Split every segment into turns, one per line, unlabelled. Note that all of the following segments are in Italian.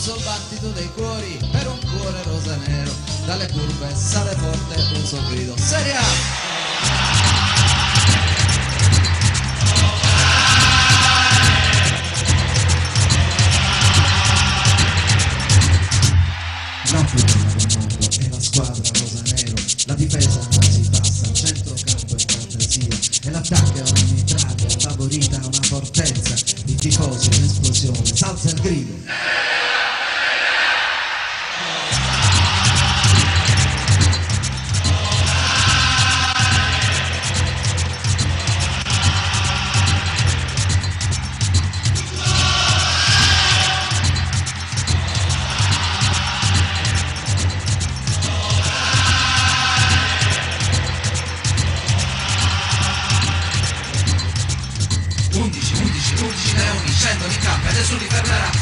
applauso al battito dei cuori per un cuore rosanero, dalle curve sale forte un sorriso. Serie A! Napoli del mondo è la squadra rosanero, la difesa non si passa, il centrocampo è fantasia e l'attacco è una mitraglia, favorita una fortezza, i tifosi un'esplosione, salza il grido. Undici leoni scendono in campo e nessuno li fermerà.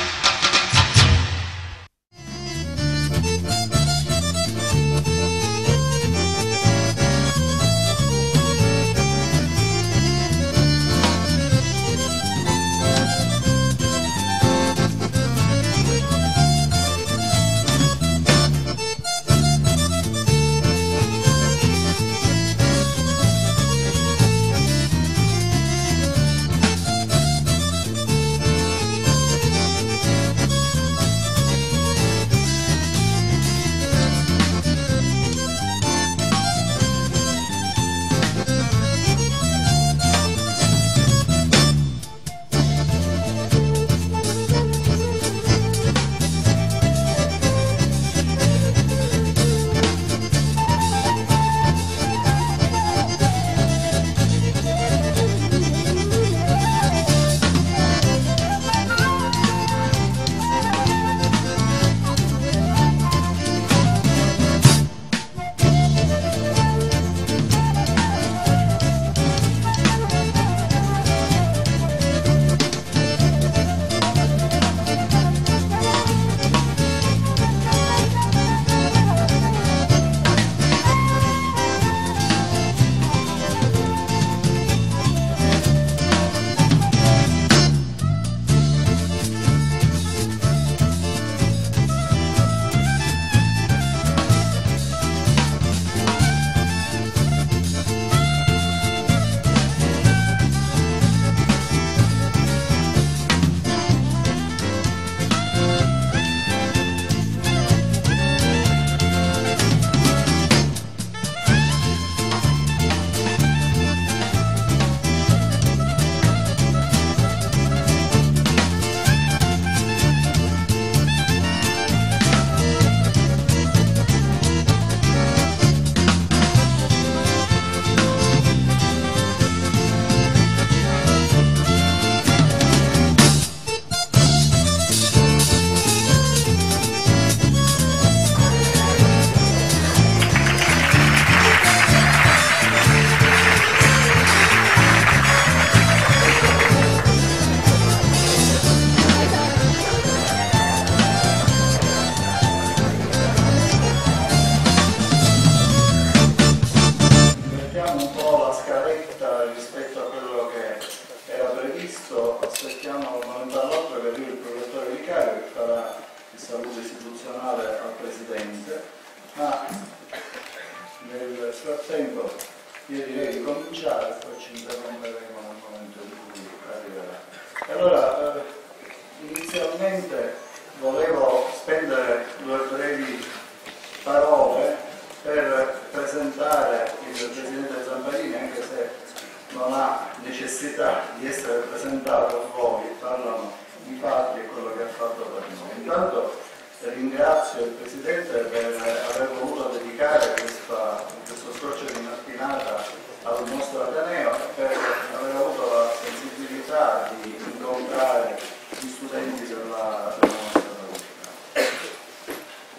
Aspettiamo un momento all'altro che arrivi il procuratore vicario che farà il saluto istituzionale al Presidente, ma nel frattempo io direi di cominciare, poi ci interromperemo nel momento in cui arriverà. Allora, inizialmente volevo spendere due brevi parole per presentare il Presidente Zamparini, anche se non ha necessità di essere presentato a voi, parlano i fatti e quello che ha fatto per noi. Intanto ringrazio il Presidente per aver voluto dedicare questo scorcio di mattinata al nostro Ateneo e per aver avuto la sensibilità di incontrare gli studenti della nostra università.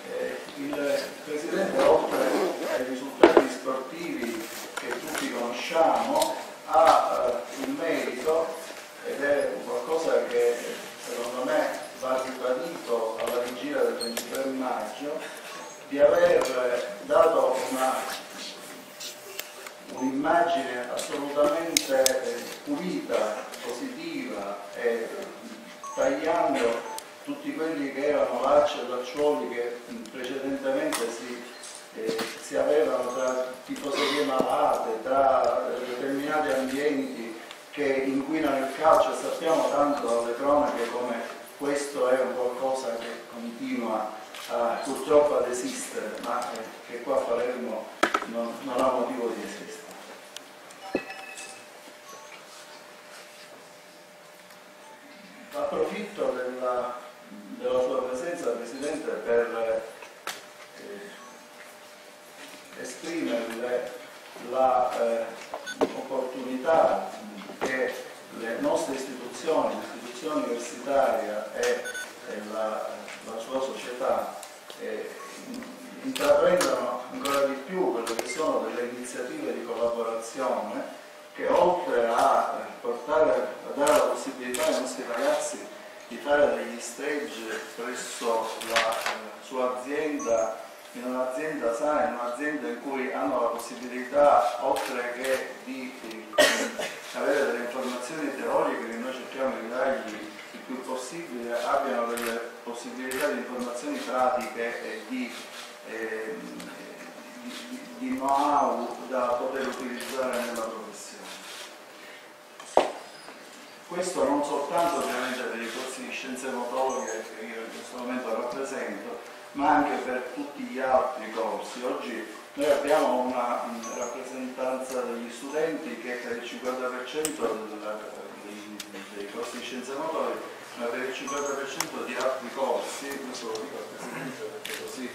Il Presidente, oltre ai risultati sportivi che tutti conosciamo, ha il merito, ed è qualcosa che secondo me va ribadito alla vigilia del 23 maggio, di aver dato un'immagine assolutamente pulita, positiva e tagliando tutti tutti quelli che erano lacci e lacciuoli che precedentemente si avevano tra tifoserie malate, tra determinati ambienti che inquinano il calcio. Sappiamo tanto dalle cronache come questo è un qualcosa che continua purtroppo ad esistere, ma che qua a Palermo non ha motivo di esistere. Approfitto della sua presenza, Presidente, per esprimerle l'opportunità che le nostre istituzioni, l'istituzione universitaria e la sua società intraprendano ancora di più quelle che sono delle iniziative di collaborazione che, oltre a portare a dare la possibilità ai nostri ragazzi di fare degli stage presso la sua azienda, in un'azienda sana, in un'azienda in cui hanno la possibilità, oltre che di avere delle informazioni teoriche che noi cerchiamo di dargli il più possibile, abbiano delle possibilità di informazioni pratiche e di know-how da poter utilizzare nella professione. Questo non soltanto ovviamente per i corsi di scienze motorie che io in questo momento rappresento, ma anche per tutti gli altri corsi. Oggi noi abbiamo una rappresentanza degli studenti che per il 50% dei corsi di scienze motorie, ma per il 50% di altri corsi, questo lo dico al Presidente perché così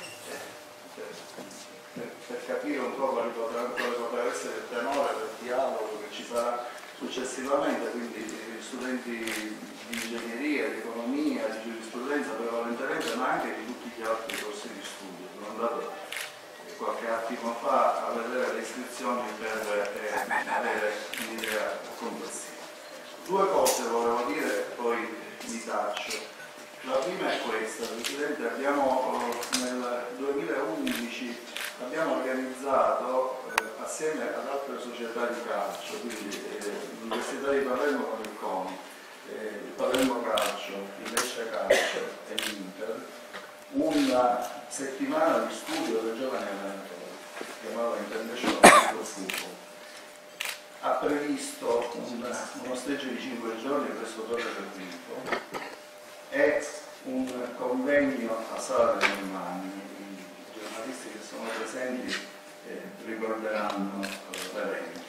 per capire un po' quale potrà essere il tenore del dialogo che ci sarà successivamente, quindi gli studenti di ingegneria, di economia, di giurisprudenza prevalentemente, ma anche di tutti gli altri corsi di studio. Sono andato qualche attimo fa a vedere le iscrizioni per avere un'idea complessiva. Due cose volevo dire e poi mi taccio. La prima è questa, Presidente, nel 2011 abbiamo organizzato assieme ad altre società di calcio, quindi l'Università di Palermo con il CONI, il Palermo Calcio, il Lecce Calcio e l'Inter, una settimana di studio per giovani allenatori, chiamata International Football. Ha previsto uno stage di 5 giorni presso Torre del Vinto e un convegno a Sala dei Romani. I giornalisti che sono presenti ricorderanno l'evento.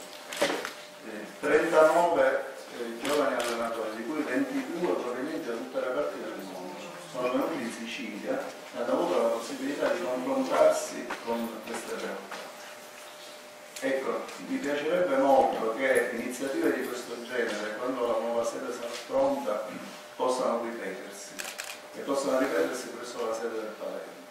39 giovani allenatori, di cui 22 provenienti da tutte le parti del mondo, sono venuti in Sicilia e hanno avuto la possibilità di confrontarsi con queste realtà. Ecco, mi piacerebbe molto che iniziative di questo genere, quando la nuova sede sarà pronta, possano ripetersi e possano ripetersi presso la sede del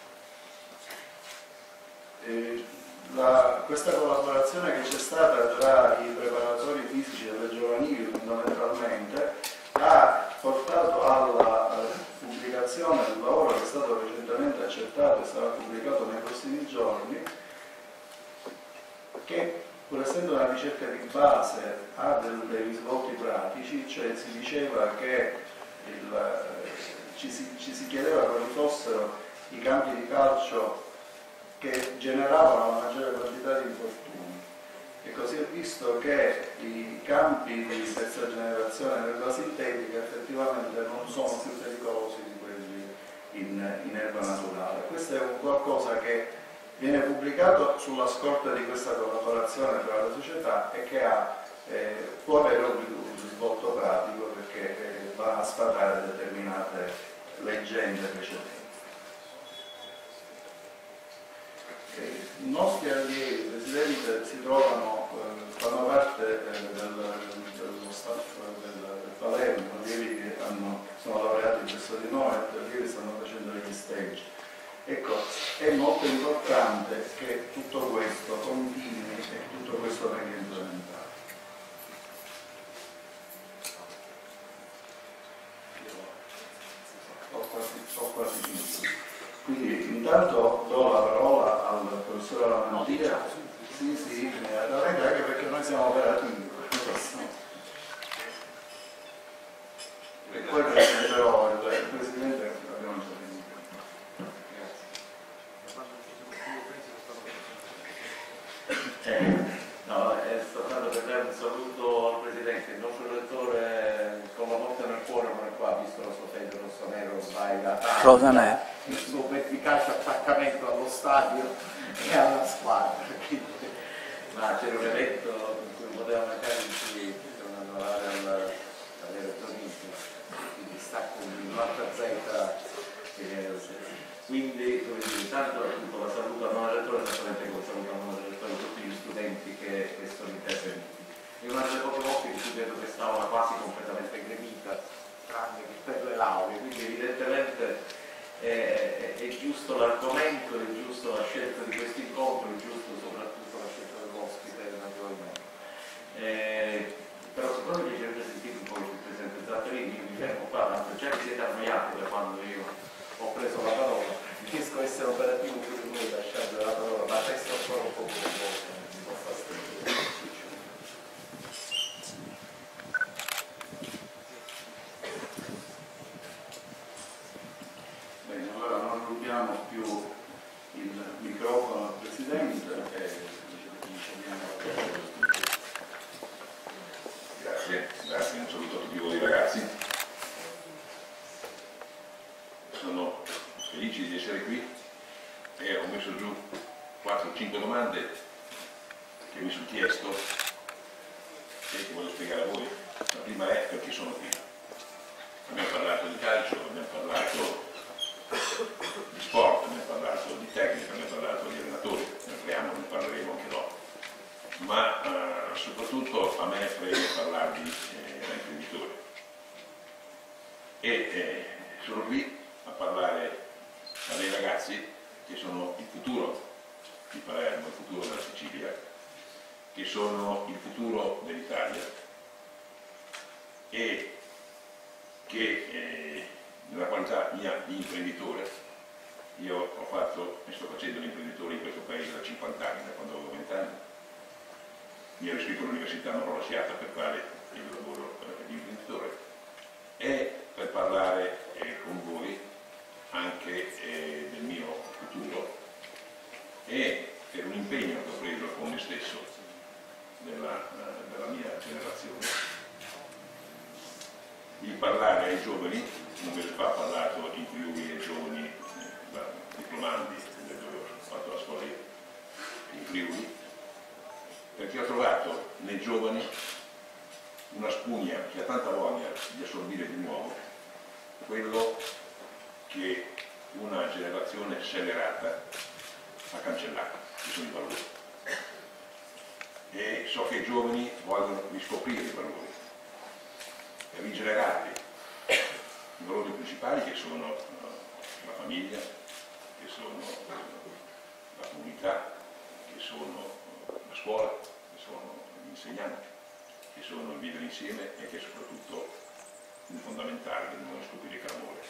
Palermo. Questa collaborazione che c'è stata tra i preparatori fisici delle giovanili fondamentalmente ha portato alla pubblicazione del lavoro che è stato recentemente accettato e sarà pubblicato nei prossimi giorni, che pur essendo una ricerca di base ha dei risvolti pratici, cioè si diceva che ci si chiedeva quali fossero i campi di calcio che generavano la maggiore quantità di infortuni, e così è visto che i campi di terza generazione della sintetica effettivamente non sono più pericolosi di quelli in erba naturale. Questo è un qualcosa che viene pubblicato sulla scorta di questa collaborazione tra le società e che può avere un risvolto pratico, perché va a sfatare determinate leggende precedenti. I nostri allievi, Presidente, si trovano, fanno parte dello staff del Palermo, allievi che sono laureati presso di noi, allievi stanno facendo degli stage. Ecco, è molto importante che tutto questo continui e tutto questo venga implementato. Ho quasi finito. Quindi intanto do la parola al professore Lamantia, sì, immediatamente, anche perché noi siamo operativi. E poi presenterò il Presidente
No, è soltanto per dare un saluto al Presidente. Il nostro relatore con la morte nel cuore non è qua, visto la sua fede rossonero ormai da tanto, il suo efficace attaccamento allo stadio e alla squadra. Ma c'era un evento in cui poteva mancare in cui tornano a lavorare all'elettronismo, quindi sta con l'8Z che viene da sé. Quindi, come dire, tanto appunto la saluto al nuovo relatore, esattamente come saluto al nuovo relatore tutti gli studenti che sono intervenuti. È una delle poche volte in cui vedo quest'aula quasi completamente gremita, tranne che per le lauree, quindi evidentemente è giusto l'argomento, è giusto la scelta di questo incontro, è giusto soprattutto la scelta dell'ospite naturalmente. Però siccome mi piacerebbe sentire un po' il Presidente Zatterini, io mi fermo qua, tanto già vi siete annoiati da quando io ho preso la parola, riesco a essere operativo pure voi lasciando la parola, ma testo ancora un po' più mi fa fastidio.
Bene, allora non rubiamo più il microfono al Presidente e
Grazie, un saluto a tutti voi ragazzi. Sono felice di essere qui e ho messo giù 4-5 domande che mi sono chiesto e che voglio spiegare a voi. La prima è perché sono qui. Abbiamo parlato di calcio, abbiamo parlato di sport, abbiamo parlato di tecnica, abbiamo parlato di allenatori, ne parleremo anche dopo. Ma soprattutto a me preme parlarvi da imprenditore. E sono qui a parlare a dei ragazzi che sono il futuro di Palermo, il futuro della Sicilia, che sono il futuro dell'Italia e che nella qualità mia di imprenditore, io ho fatto e sto facendo l'imprenditore in questo paese da 50 anni, da quando avevo 20 anni. Mi ero iscritto all'università, non l'ho lasciata per fare il lavoro di imprenditore e per parlare con voi anche del mio futuro e per un impegno che ho preso con me stesso della mia generazione di parlare ai giovani. Un mese fa ho parlato in Friuli ai giovani diplomandi dove ho fatto la scuola in Friuli, perché ho trovato nei giovani una spugna che ha tanta voglia di assorbire di nuovo quello che una generazione scellerata ha cancellato, che sono i valori. E so che i giovani vogliono riscoprire i valori e rigenerarli. I valori principali che sono la famiglia, che sono la comunità, che sono la scuola, che sono gli insegnanti, che sono il vivere insieme e che è soprattutto un fondamentale del non scoprire che l'amore.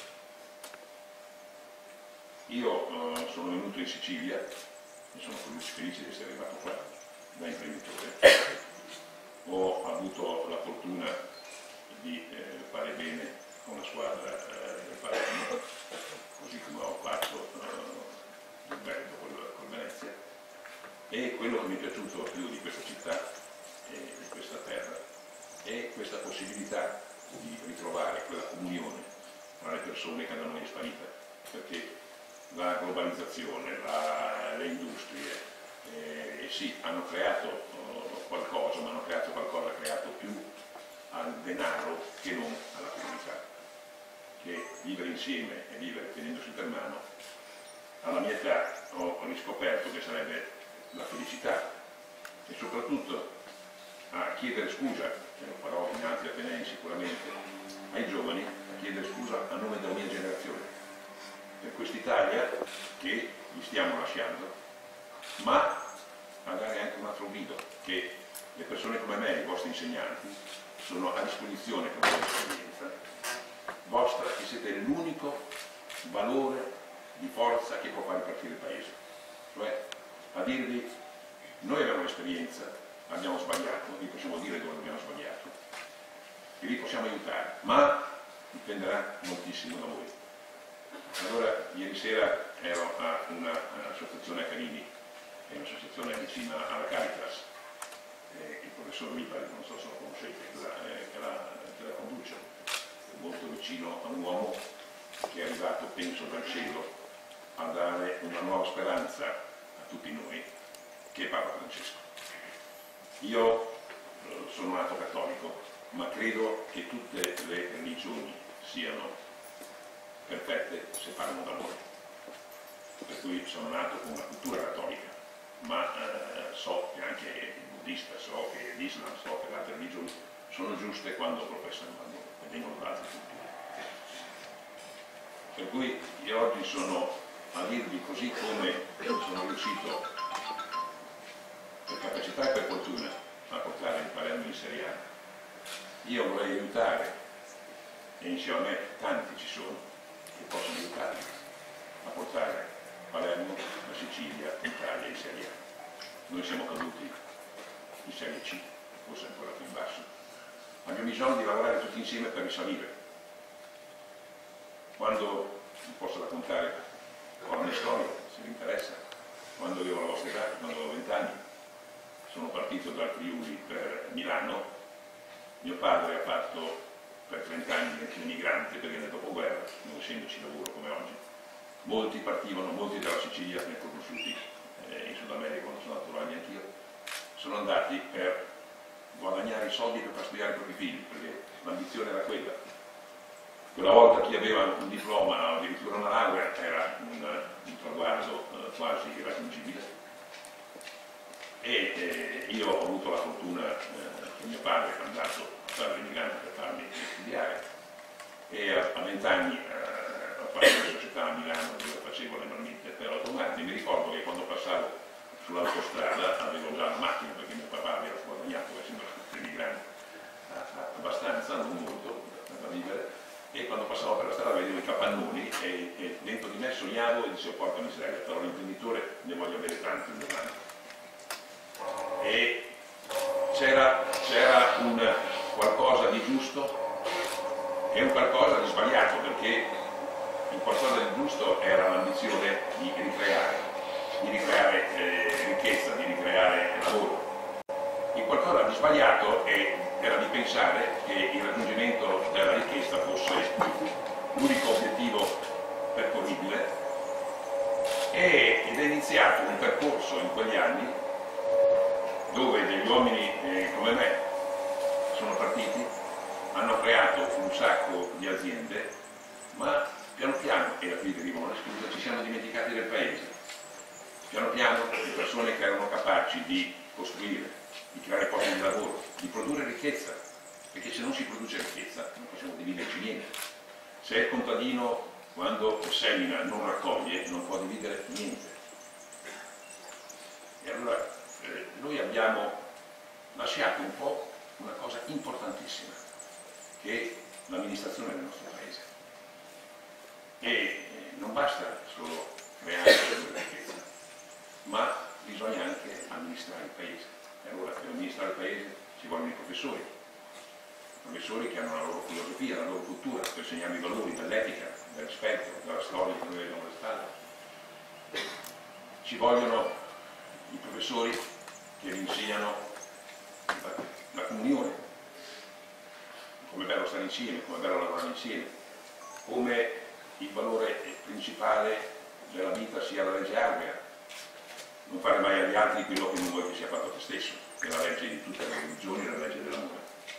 Io sono venuto in Sicilia e sono felice di essere arrivato qua da imprenditore. Ho avuto la fortuna di fare bene con la squadra del Palermo, così come ho fatto il bello col Venezia. E quello che mi è piaciuto più di questa città e di questa terra è questa possibilità di ritrovare quella comunione tra le persone che da noi è sparita, perché la globalizzazione, le industrie sì, hanno creato qualcosa, ma hanno creato qualcosa creato più al denaro che non alla comunità, che vivere insieme e vivere tenendosi per mano. Alla mia età ho riscoperto che sarebbe la felicità e soprattutto a chiedere scusa, che lo farò in altri atenei sicuramente, ai giovani, a chiedere scusa a nome della mia generazione per quest'Italia che gli stiamo lasciando, ma a dare anche un altro grido, che le persone come me, i vostri insegnanti, sono a disposizione per la vostra esperienza vostra, che siete l'unico valore di forza che può fare partire il paese, cioè a dirvi: noi abbiamo l'esperienza, abbiamo sbagliato, vi possiamo dire dove abbiamo sbagliato e vi possiamo aiutare, ma dipenderà moltissimo da voi. Allora, ieri sera ero a un'associazione a Carini è un'associazione vicina alla Caritas, il professor Lipari, non so se lo conoscete, che la conduce, molto vicino a un uomo che è arrivato, penso, dal cielo a dare una nuova speranza a tutti noi, che è Papa Francesco. Io sono nato cattolico, ma credo che tutte le religioni siano perfette se parlano d'amore. Per cui sono nato con una cultura cattolica, ma so che anche il buddista, so che l'Islam, so che le altre religioni sono giuste quando professano l'amore e vengono da altri culture. Per cui io oggi sono a dirvi, così come sono riuscito per capacità e per fortuna a portare il Palermo in Serie A. Io vorrei aiutare, e insieme a me tanti ci sono che possono aiutarmi a portare Palermo, la Sicilia, l'Italia in Serie A. Noi siamo caduti in Serie C, forse ancora più in basso. Abbiamo bisogno di lavorare tutti insieme per risalire. Quando vi posso raccontare la mia storia, se vi interessa, quando avevo la vostra età, quando avevo 20 anni, sono partito dal Friuli per Milano. Mio padre ha fatto per 30 anni l'emigrante perché nel dopoguerra, non essendoci lavoro come oggi, molti partivano, molti dalla Sicilia, ne ho conosciuti in Sud America quando sono andato là anch'io, sono andati per guadagnare i soldi per far studiare i propri figli, perché l'ambizione era quella. Quella volta chi aveva un diploma o addirittura una laurea era un traguardo quasi irraggiungibile. E io ho avuto la fortuna che mio padre è andato a fare l'emigrante per farmi studiare, e a 20 anni ho fatto una società a Milano dove facevo le marmitte per automatici. Mi ricordo che quando passavo sull'autostrada avevo già la macchina, perché mio papà aveva guadagnato essendo emigrante abbastanza, non molto da vivere, e quando passavo per la strada vedevo i capannoni e dentro di me sognavo e dicevo porca miseria, però l'imprenditore ne voglio avere tanti in domani. E c'era un qualcosa di giusto e un qualcosa di sbagliato, perché il qualcosa di giusto era l'ambizione di ricreare ricchezza, di ricreare lavoro. Il qualcosa di sbagliato era di pensare che il raggiungimento della ricchezza fosse l'unico obiettivo percorribile, ed è iniziato un percorso in quegli anni dove degli uomini come me sono partiti, hanno creato un sacco di aziende, ma piano piano, e da qui derivano le scuse, ci siamo dimenticati del paese. Piano piano le persone che erano capaci di costruire, di creare posti di lavoro, di produrre ricchezza, perché se non si produce ricchezza non possiamo dividerci niente. Se il contadino quando semina non raccoglie non può dividere niente. E allora noi abbiamo lasciato un po' una cosa importantissima, che è l'amministrazione del nostro paese. E non basta solo creare ricchezza, ma bisogna anche amministrare il paese. E allora per amministrare il paese ci vogliono i professori che hanno la loro filosofia, la loro cultura, per insegnare i valori dell'etica, del rispetto, della storia che noi abbiamo alle spalle. Ci vogliono i professori che vi insegnano la comunione, come è bello stare insieme, come è bello lavorare insieme, come il valore principale della vita sia la legge arbea, non fare mai agli altri quello che non vuoi che sia fatto a te stesso, che è la legge di tutte le religioni, la legge dell'amore.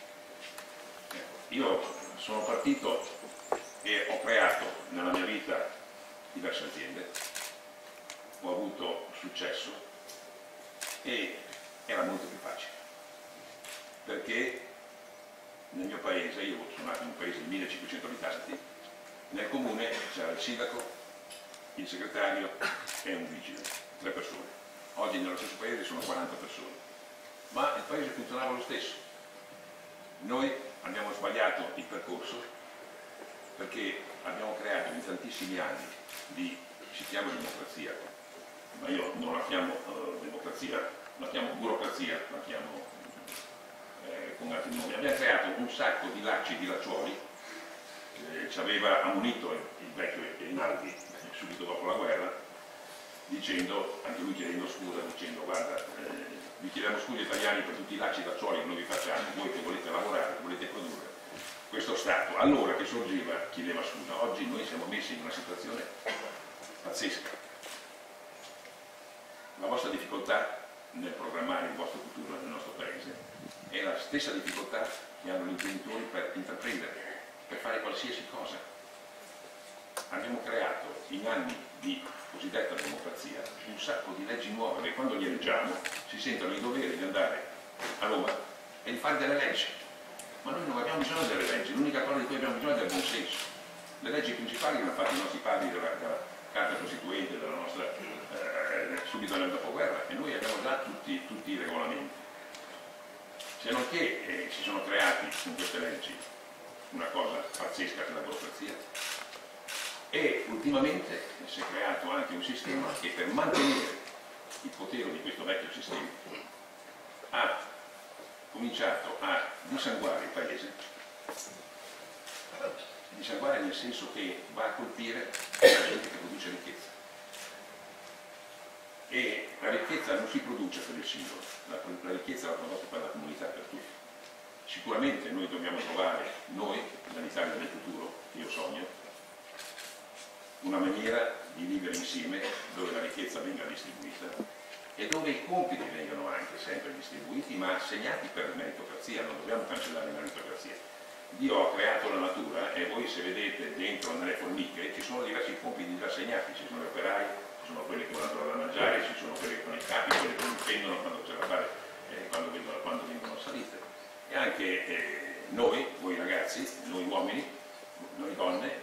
Io sono partito e ho creato nella mia vita diverse aziende, ho avuto successo e era molto più facile, perché nel mio paese, io sono nato in un paese di 1500 abitanti, nel comune c'era il sindaco, il segretario e un vigile, 3 persone. Oggi nello stesso paese sono 40 persone, ma il paese funzionava lo stesso. Noi abbiamo sbagliato il percorso perché abbiamo creato in tantissimi anni si chiama democrazia, ma io non la chiamo democrazia, la chiamo burocrazia, la chiamo con altri nomi. Abbiamo creato un sacco di lacci, di lacciuoli, ci aveva ammonito il vecchio Rinaldi subito dopo la guerra, dicendo, anche lui chiedendo scusa, dicendo vi chiediamo scusi italiani per tutti i lacci d'acciolo che noi vi facciamo, voi che volete lavorare, che volete produrre, questo Stato allora che sorgeva chiedeva scusa. Oggi noi siamo messi in una situazione pazzesca. La vostra difficoltà nel programmare il vostro futuro nel nostro Paese è la stessa difficoltà che hanno gli imprenditori per intraprendere, per fare qualsiasi cosa. Abbiamo creato in anni di cosiddetta democrazia un sacco di leggi nuove che quando li leggiamo si sentono il dovere di andare a Roma e di fare delle leggi. Ma noi non abbiamo bisogno delle leggi, l'unica cosa di cui abbiamo bisogno è del buon senso. Le leggi principali le hanno fatte i nostri padri della Carta Costituente, della nostra subito nel dopoguerra, e noi abbiamo già tutti i regolamenti. Se non che si sono creati con queste leggi una cosa pazzesca che è la burocrazia, e ultimamente si è creato anche un sistema che per mantenere il potere di questo vecchio sistema ha cominciato a dissanguare il paese, dissanguare nel senso che va a colpire la gente che produce ricchezza. E la ricchezza non si produce per il singolo, la ricchezza va prodotta per la comunità, per tutti. Sicuramente noi dobbiamo trovare, noi, nell'Italia del futuro, io sogno, una maniera di vivere insieme dove la ricchezza venga distribuita e dove i compiti vengano anche sempre distribuiti, ma assegnati per meritocrazia, non dobbiamo cancellare la meritocrazia. Dio ha creato la natura e voi se vedete dentro nelle formiche ci sono diversi compiti già assegnati, ci sono gli operai, ci sono quelli che vanno da mangiare, ci sono quelli che fanno i capi, quelli che non spendono quando c'è da fare, quando vengono salite. E anche noi, voi ragazzi, noi uomini, noi donne,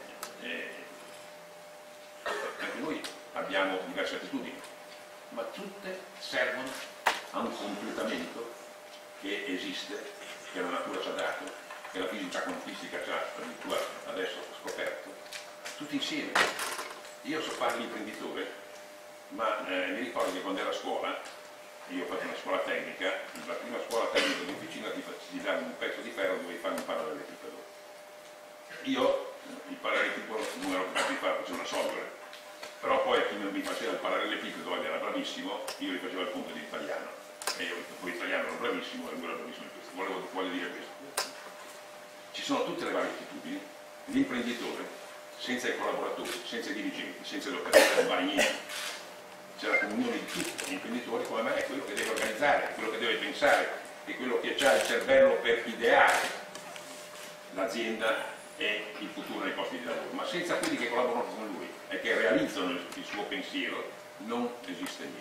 anche noi abbiamo diverse attitudini, ma tutte servono a un completamento che esiste, che la natura ci ha dato, che la fisica quantistica ci ha addirittura adesso scoperto, tutti insieme. Io so fare l'imprenditore, ma mi ricordo che quando ero a scuola, io ho fatto una scuola tecnica, la prima scuola tecnica di officina ti dava un pezzo di ferro, dovevi fare un parallelepipedo. Io il parallelepipedo non ero capace di farlo, facevo una solvere, però poi chi non mi faceva il parallelepipedo ed era bravissimo, io gli facevo il punto di italiano, e io poi italiano ero bravissimo e lui era bravissimo in questo. Voglio dire questo. Ci sono tutte le varie attitudini. L'imprenditore, senza i collaboratori, senza i dirigenti, senza gli operatori, non vale niente. C'è la comunione di tutti gli imprenditori come me, è quello che deve organizzare, è quello che deve pensare, è quello che ha il cervello per ideare l'azienda e il futuro nei posti di lavoro. Ma senza quelli che collaborano con lui e che realizzano il suo pensiero, non esiste niente.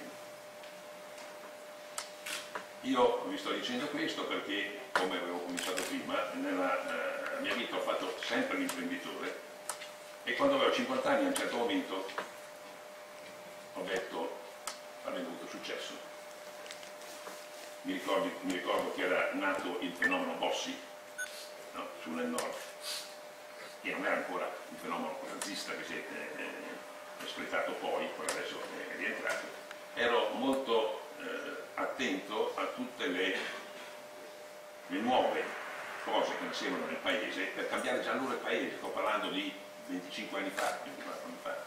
Io vi sto dicendo questo perché, come avevo cominciato prima, nella mia vita ho fatto sempre l'imprenditore e quando avevo 50 anni a un certo momento ho detto, avendo avuto successo, mi ricordo che era nato il fenomeno Bossi, no, su nel nord, che non era ancora il fenomeno nazista che si è espletato poi adesso è rientrato. Ero molto attento a tutte le nuove cose che nascevano nel paese per cambiare già allora il paese, sto parlando di 25 anni fa, 24 anni fa,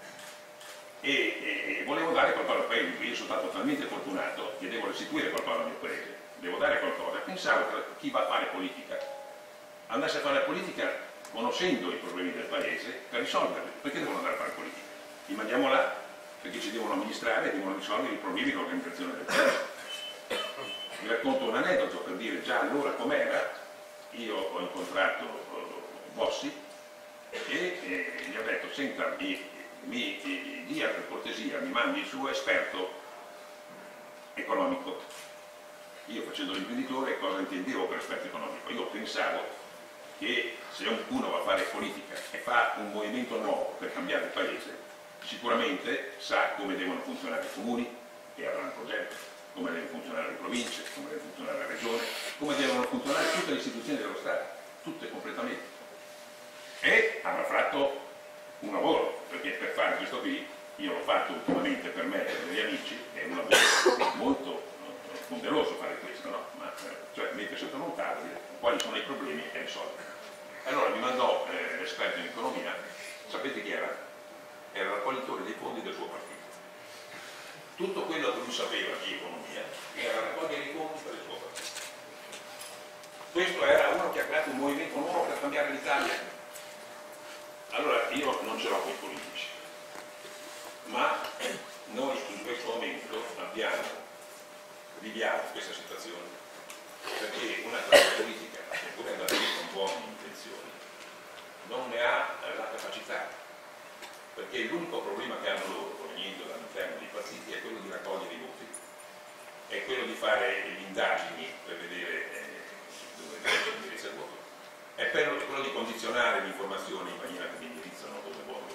e volevo dare qualcosa al paese, io sono stato talmente fortunato che devo restituire qualcosa al mio paese, devo dare qualcosa. Pensavo che chi va a fare politica andasse a fare politica conoscendo i problemi del paese per risolverli. Perché devono andare a fare politica? Li mandiamo là perché ci devono amministrare e devono risolvere i problemi dell'organizzazione del paese. Vi racconto un aneddoto per dire già allora com'era. Io ho incontrato Bossi e gli ho detto, senta, mi dia per cortesia, mi mandi il suo esperto economico. Io facendo l'imprenditore cosa intendevo per esperto economico? Io pensavo che se uno va a fare politica e fa un movimento nuovo per cambiare il paese, sicuramente sa come devono funzionare i comuni, che avranno progetto, come deve funzionare le province, come deve funzionare la regione, come devono funzionare tutte le istituzioni dello Stato, tutte completamente. E avrà fatto un lavoro, perché per fare questo qui, io l'ho fatto ultimamente per me e per i miei amici, è un lavoro molto ponderoso fare questo, no? Cioè mettere sotto un tavolo, quali sono i problemi e risolverli. Allora mi mandò l'esperto in economia, sapete chi era? Era il raccoglitore dei fondi del suo partito. tutto quello che lui sapeva di economia era raccogliere i fondi per il suo partito. Questo era uno che ha creato un movimento nuovo per cambiare l'Italia. Allora io non ce l'ho con i politici, ma noi in questo momento viviamo questa situazione perché una classe politica, seppur è andata con buone intenzioni, non ne ha la capacità, perché l'unico problema che hanno loro proveniendo dall'interno dei partiti è quello di raccogliere i voti, è quello di fare le indagini per vedere dove indirizza il voto, è quello di condizionare l'informazione in maniera che mi indirizzano dove vogliono,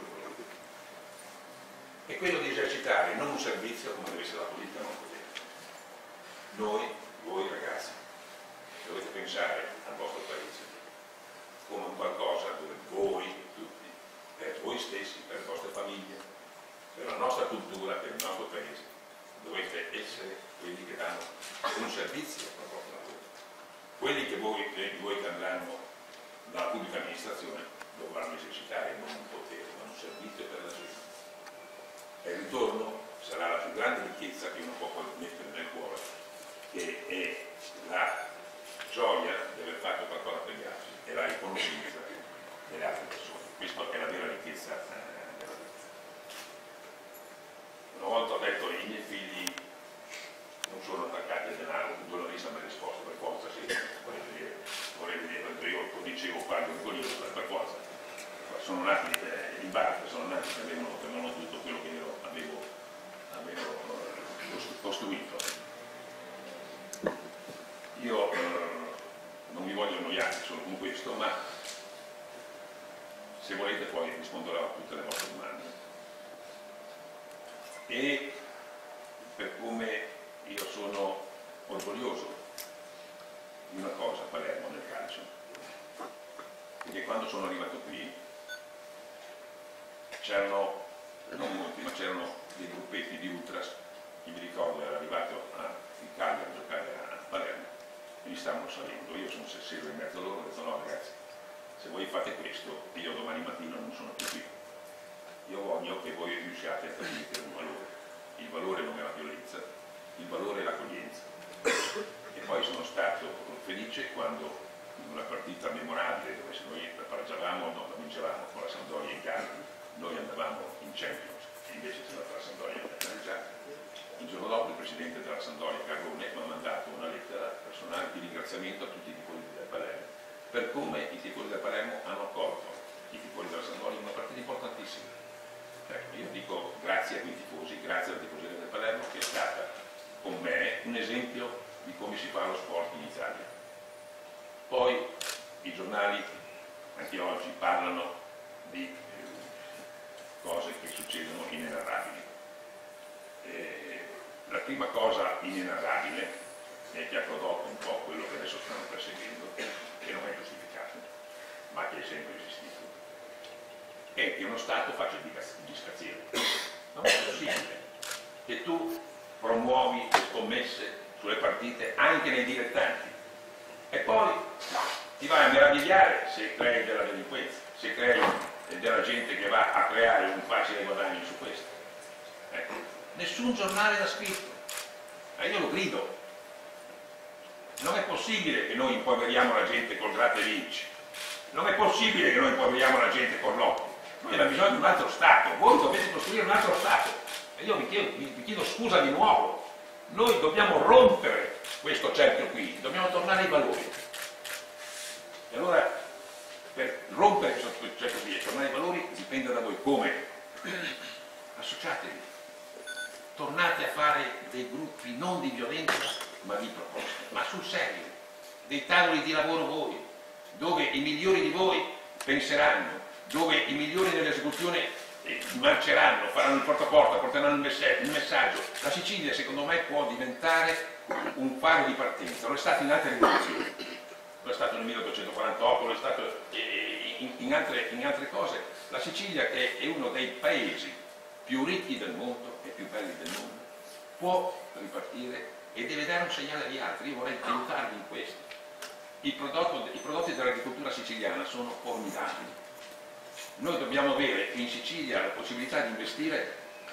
è quello di esercitare non un servizio come deve essere la politica, ma un potere. Noi, voi ragazzi, dovete pensare al vostro paese come un qualcosa dove voi tutti, per voi stessi, per le vostre famiglie, per la nostra cultura, per il nostro paese, dovete essere quelli che danno un servizio al vostro lavoro. Quelli che voi che andranno dalla pubblica amministrazione dovranno esercitare non un potere, ma un servizio per la gente. E il ritorno sarà la più grande ricchezza che uno può mettere nel cuore, che è la gioia di aver fatto qualcosa per gli altri e la riconoscenza delle altre persone. Questa è la vera ricchezza della vita. Una volta ho detto che i miei figli non sono attaccati al denaro, un giornalista mi ha risposto per forza, sì, vorrei vedere, io lo dicevo quando ero piccolino, per forza. Sono nati in barca, sono nati che avevano tutto quello che io avevo costruito. Io non vi voglio annoiare solo con questo, ma se volete poi risponderò a tutte le vostre domande. E per come io sono orgoglioso di una cosa a Palermo nel calcio, perché quando sono arrivato qui c'erano, non molti, ma c'erano dei gruppetti di ultras, che mi ricordo era arrivato in Italia a giocare a Palermo, e mi stavano salendo. Io sono seduto in mezzo a loro e ho detto no ragazzi, se voi fate questo, io domani mattina non sono più qui. Io voglio che voi riusciate a capire un valore. Il valore non è la violenza, il valore è l'accoglienza. E poi sono stato felice quando in una partita memorabile, dove se noi la pareggiavamo, non la vincevamo con la Sampdoria in casa, noi andavamo in Champions, e invece c'è stata la Sampdoria in pareggiata. Il giorno dopo il presidente della Sampdoria, Carrone, mi ha mandato una lettera personale di ringraziamento a tutti i tifosi del Palermo, per come i tifosi del Palermo hanno accolto i tifosi della Sampdoria in una partita importantissima. Ecco, io dico grazie a quei tifosi, grazie al tifoseria del Palermo che è stata con me un esempio di come si fa lo sport in Italia. Poi i giornali anche oggi parlano di cose che succedono inenarrabili. La prima cosa inenarrabile è che ha prodotto un po' quello che adesso stanno perseguendo, che non è giustificato, ma che è sempre esistito, è che uno Stato faccia il discazziere. Non è possibile che tu promuovi le scommesse sulle partite anche nei dilettanti e poi ti vai a meravigliare se crei della delinquenza, se crei della gente che va a creare un facile guadagno su questo. Ecco. Nessun giornale l'ha scritto, e io lo grido. Non è possibile che noi impoveriamo la gente col gratta e vinci, non è possibile che noi impoveriamo la gente con l'occhio. Noi abbiamo bisogno di un altro Stato, voi dovete costruire un altro Stato. E io vi chiedo scusa di nuovo, noi dobbiamo rompere questo cerchio qui, dobbiamo tornare ai valori. E allora, per rompere questo cerchio qui e tornare ai valori, dipende da voi come. Associatevi, tornate a fare dei gruppi non di violenza, ma di proposte, ma sul serio, dei tavoli di lavoro voi, dove i migliori di voi penseranno, dove i migliori dell'esecuzione marceranno, faranno il porta a porta, porteranno il messaggio. La Sicilia secondo me può diventare un faro di partenza, lo è stato in altre rivoluzioni, lo è stato nel 1848, lo è stato in altre cose. La Sicilia, che è uno dei paesi più ricchi del mondo e più belli del mondo, può ripartire e deve dare un segnale agli altri. Io vorrei aiutarvi in questo. I prodotti dell'agricoltura siciliana sono formidabili. Noi dobbiamo avere in Sicilia la possibilità di investire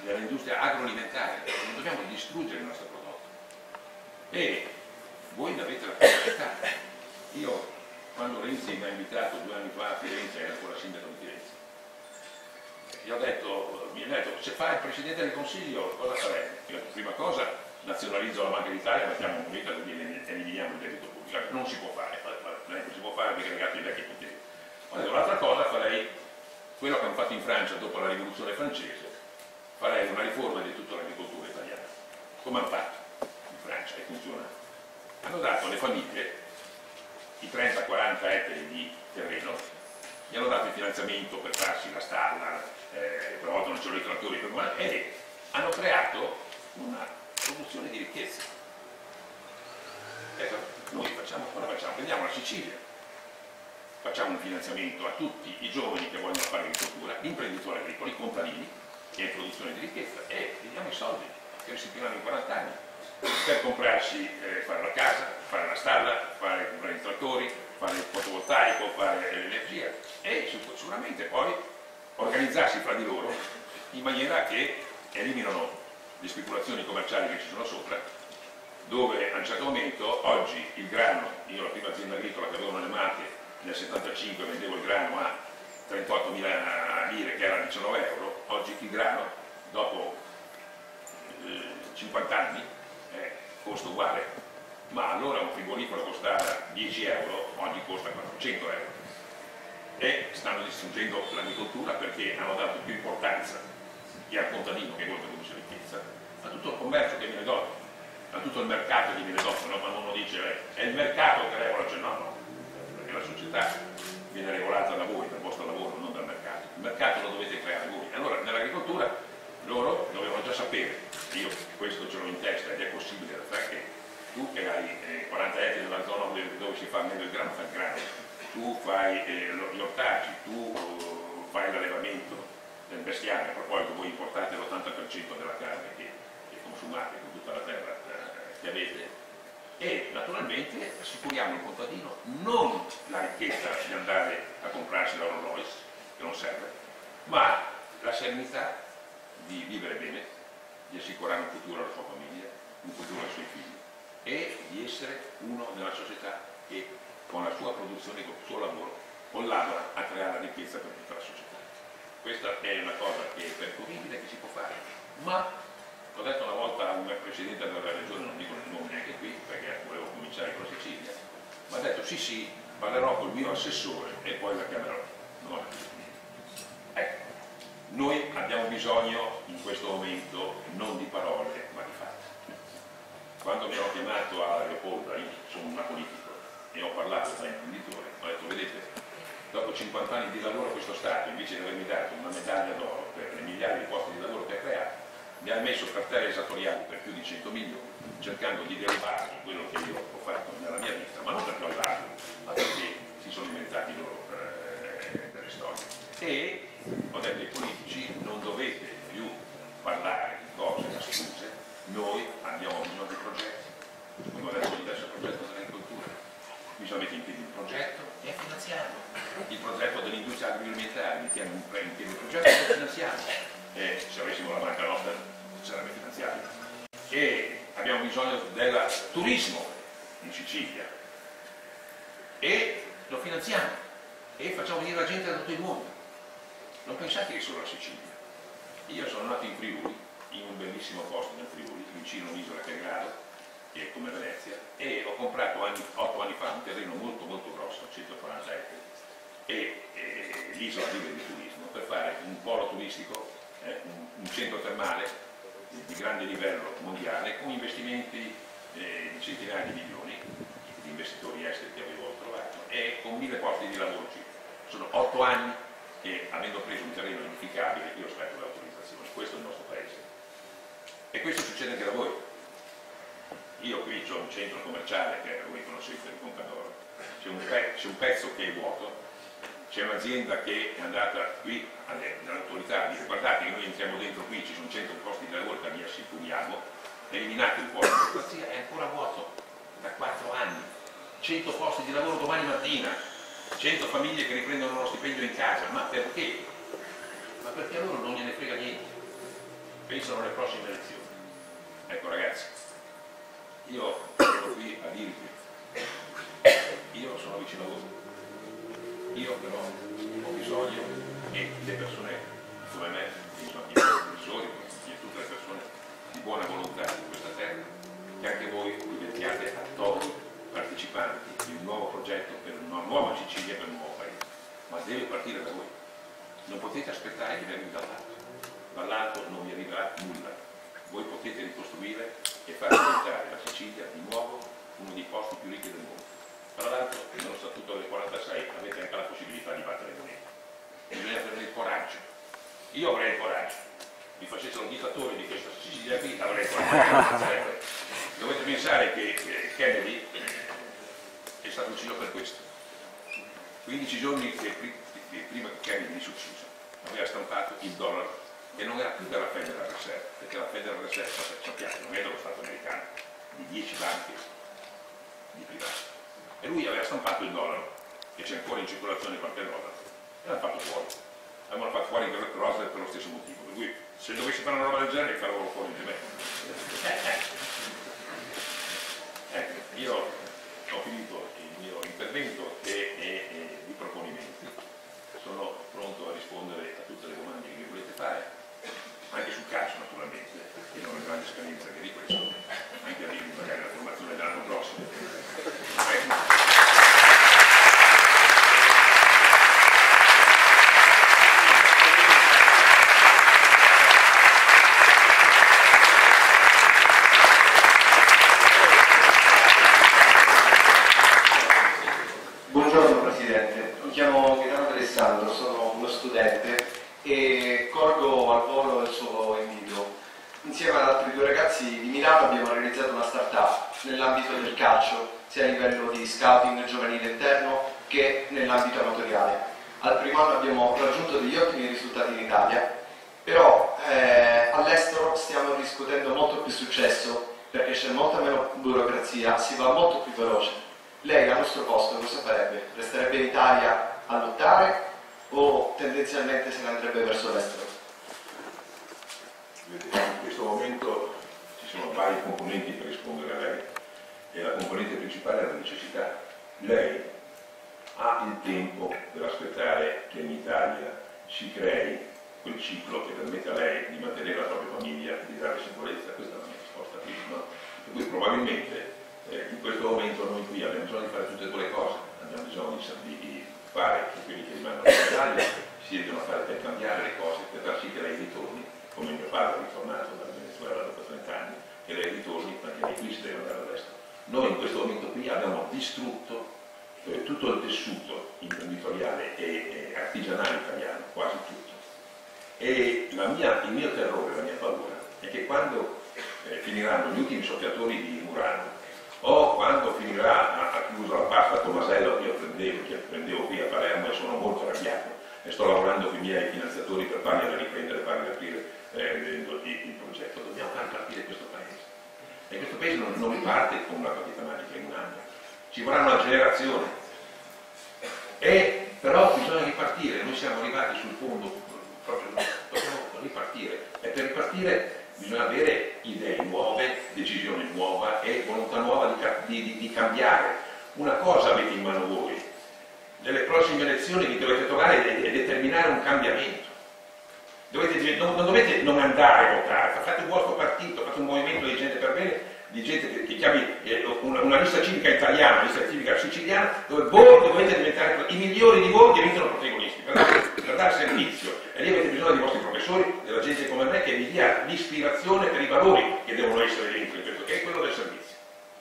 dell'industria agroalimentare, non dobbiamo distruggere il nostro prodotto. E voi ne avete la capacità. Io, quando Renzi mi ha invitato 2 anni fa a Firenze, era ancora sindaco di Firenze, mi ha detto, se fai il Presidente del Consiglio cosa farei? Io ho detto, prima cosa nazionalizzo la Banca d'Italia, mettiamo un moneta e eliminiamo il debito pubblico. Non si può fare, non si può fare perché è legato ai vecchi poteri. Ho detto, l'altra cosa farei quello che hanno fatto in Francia dopo la rivoluzione francese, farei una riforma di tutta l'agricoltura italiana, come hanno fatto in Francia e funziona. Hanno dato alle famiglie i 30-40 ettari di terreno, gli hanno dato il finanziamento per farsi la stalla, per volta non c'erano i trattori, e hanno creato una produzione di ricchezza. Noi facciamo, cosa facciamo? Prendiamo la Sicilia, facciamo un finanziamento a tutti i giovani che vogliono fare agricoltura, imprenditori agricoli, contadini e produzione di ricchezza, e gli diamo i soldi che restituiranno in 40 anni per comprarsi, fare la casa, fare la stalla, comprare i trattori, fare il fotovoltaico, fare l'energia e sicuramente poi organizzarsi fra di loro in maniera che eliminano le speculazioni commerciali che ci sono sopra, dove a un certo momento, oggi il grano, io la prima azienda agricola che avevo nelle Marche nel 75 vendevo il grano a 38.000 lire che era 19 euro, oggi il grano dopo 50 anni costa uguale, ma allora un frigorifero costava 10 euro, oggi costa 400 euro. E stanno distruggendo l'agricoltura perché hanno dato più importanza che al contadino che è quello che produce ricchezza, a tutto il commercio che viene dopo, a tutto il mercato che viene dopo, no? Quando uno dice è il mercato che regola, cioè no, perché la società viene regolata da voi, dal vostro lavoro, non dal mercato. Il mercato lo dovete creare voi. Allora nell'agricoltura loro dovevano già sapere, io questo ce l'ho in testa ed è possibile, perché tu che hai 40 ettari nella zona dove si fa meglio il grano, fai il grano, tu fai gli ortaggi, tu fai l'allevamento del bestiame, a proposito voi importate l'80% della carne che consumate con tutta la terra che avete, e naturalmente assicuriamo al contadino non la ricchezza di andare a comprarsi la Rolls Royce, che non serve, ma la serenità di vivere bene, di assicurare un futuro alla sua famiglia, un futuro ai suoi figli e di essere uno nella società che con la sua produzione, con il suo lavoro, collabora a creare la ricchezza per tutta la società. Questa è una cosa che è percorribile, che si può fare, ma l'ho detto una volta a un presidente della regione, non dico il nome neanche qui perché volevo cominciare con la Sicilia, ma ha detto sì, parlerò col mio assessore e poi la chiamerò. No. Ecco, noi abbiamo bisogno in questo momento non di parole ma di fatti. Quando mi hanno chiamato a Leopolda, io sono un politico e ho parlato da imprenditore, ho detto vedete, dopo 50 anni di lavoro questo Stato, invece di avermi dato una medaglia d'oro per le migliaia di posti di lavoro che ha creato, mi ha messo cartelle esattoriali per più di 100 milioni, cercando di derivarmi quello che io ho fatto nella mia vita, ma non perché ho dato, ma perché si sono inventati loro delle storie. E ho detto ai politici non dovete più parlare di cose assurde, noi abbiamo bisogno di progetti, come ho detto adesso il progetto dell'agricoltura, bisogna mettere in piedi un progetto e finanziarlo, il progetto dell'industria agroalimentare, mettiamo in piedi un progetto e finanziarlo, e se avessimo la banca nostra sarebbe finanziato. E abbiamo bisogno del turismo in Sicilia e lo finanziamo e facciamo venire la gente da tutto il mondo. Non pensate che solo la Sicilia. Io sono nato in Friuli, in un bellissimo posto nel Friuli, vicino a un'isola che è Grado, che è come Venezia, e ho comprato 8 anni fa un terreno molto grosso, 140 ettari, e l'isola vive di turismo, per fare un polo turistico, un centro termale di grande livello mondiale, con investimenti di centinaia di milioni di investitori esteri che avevo trovato, e con 1000 posti di lavoro circa. Sono 8 anni che, avendo preso un terreno edificabile, io aspetto l'autorizzazione. Questo è il nostro paese. E questo succede anche da voi. Io qui ho un centro commerciale che voi conoscete, il Contadoro, c'è un pezzo che è vuoto, c'è un'azienda che è andata qui all'autorità a dire guardate che noi entriamo dentro qui, ci sono 100 posti di lavoro che vi assicuriamo, eliminate il posto di burocrazia, è ancora vuoto da 4 anni, 100 posti di lavoro domani mattina, 100 famiglie che riprendono lo stipendio in casa, ma perché? Ma perché a loro non gliene frega niente. pensano alle prossime elezioni. Ecco ragazzi, io sono qui a dirvi, io sono vicino a voi, io però ho bisogno che le persone come me, insomma, i professori e tutte le persone di buona volontà di questa terra, che anche voi diventiate attori, partecipanti di un nuovo progetto per una nuova Sicilia, per un nuovo paese, ma deve partire da voi. Non potete aspettare che vi arrivi dall'alto non vi arriverà nulla. Voi potete ricostruire e far diventare la Sicilia di nuovo uno dei posti più ricchi del mondo. Tra l'altro, nello Statuto del 46 avete anche la possibilità di battere i moneti. Bisogna avere il coraggio. Io avrei il coraggio. Vi facessero un dittatore di questa Sicilia qui, avrei il coraggio. Dovete pensare che Kennedy è stato ucciso per questo. 15 giorni prima che Kennedy venisse ucciso, aveva stampato il dollaro e non era più della Federal Reserve, perché la Federal Reserve, sappiate, non è dello Stato americano, di 10 banche di privati. E lui aveva stampato il dollaro, che c'è ancora in circolazione qualche dollaro, e l'hanno fatto fuori. Avevano fatto fuori il Roosevelt per lo stesso motivo, per cui se dovessi fare una roba del genere farevo fuori di me. Ecco, io ho finito il mio intervento e di proponimenti. Sono pronto a rispondere a tutte le domande che volete fare, anche sul calcio naturalmente, che non ho una grande esperienza che di questo, anche a dirvi magari la formazione dell'anno prossimo.
Buongiorno Presidente, mi chiamo Gaetano D'Alessandro, sono uno studente e colgo al volo il suo invito. Insieme ad altri due ragazzi di Milano abbiamo realizzato una start-up nell'ambito del calcio, sia a livello di scouting giovanile interno che nell'ambito amatoriale. Al primo anno abbiamo raggiunto degli ottimi risultati in Italia, però all'estero stiamo riscuotendo molto più successo perché c'è molta meno burocrazia, si va molto più veloce. Lei al nostro posto cosa farebbe? Resterebbe in Italia a lottare o tendenzialmente se ne andrebbe verso l'estero?
In questo momento ci sono vari componenti per rispondere a lei e la componente principale è la necessità. Lei ha il tempo per aspettare che in Italia si crei quel ciclo che permette a lei di mantenere la propria famiglia e di dare sicurezza? Questa è la mia risposta prima. Per cui probabilmente in questo momento noi qui abbiamo bisogno di fare tutte e due le cose, abbiamo bisogno di fare che quelli che rimangono in Italia si devono fare per cambiare le cose, per far sì che lei ritorni, come mio padre è ritornato dal Venezuela dopo 30 anni, che lei ritorni perché lei qui si deve andare all'estero. Noi in questo momento qui abbiamo distrutto tutto il tessuto imprenditoriale e artigianale italiano, quasi tutto. E il mio terrore, la mia paura è che quando finiranno gli ultimi soffiatori di Murano o quando finirà a chiuso la pasta Tomasello che io prendevo qui a Palermo e sono molto arrabbiato e sto lavorando con i miei finanziatori per farli riprendere, farli aprire il progetto. Dobbiamo far partire questo paese e questo paese non riparte con una partita magica in un anno, ci vorrà una generazione però bisogna ripartire. Noi siamo arrivati sul fondo proprio, dobbiamo ripartire e per ripartire bisogna avere idee nuove, decisione nuova e volontà nuova di cambiare. Una cosa avete in mano voi, nelle prossime elezioni vi dovete trovare e determinare un cambiamento. Non dovete non andare a votare, fate un vostro partito, fate un movimento di gente per bene, di gente che chiami una lista civica italiana, una lista civica siciliana, dove voi dovete diventare i migliori di voi diventano protagonisti per dare servizio. E lì avete bisogno dei vostri professori, della gente come me che vi dia l'ispirazione per i valori che devono essere dentro in questo, che è quello del servizio.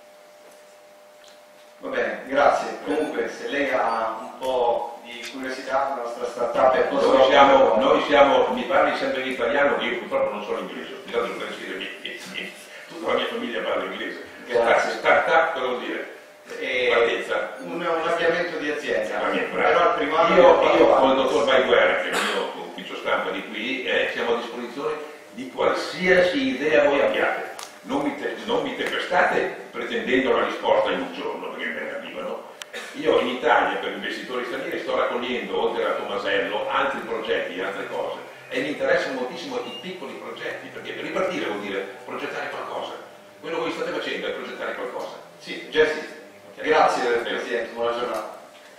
Va bene, grazie. Comunque se lei ha un po' di curiosità la nostra startup è
noi siamo, mi parli sempre in italiano, che io purtroppo non so l'inglese, scusate per scrivere, tutta la mia famiglia parla inglese. Startup cosa vuol dire?
Un avviamento di azienda.
Però al primo anno io con il dottor Baiguera, che è il mio ufficio stampa di qui, siamo a disposizione di qualsiasi idea voi abbiate. Non mi tempestate pretendendo la risposta in un giorno, perché me ne arrivano. Io in Italia per investitori stranieri sto raccogliendo, oltre a Tomasello, altri progetti, altre cose. e mi interessano moltissimo i piccoli progetti, perché per ripartire vuol dire progettare qualcosa. Quello che voi state facendo è progettare qualcosa.
Sì, già esiste. Grazie Presidente, buona giornata.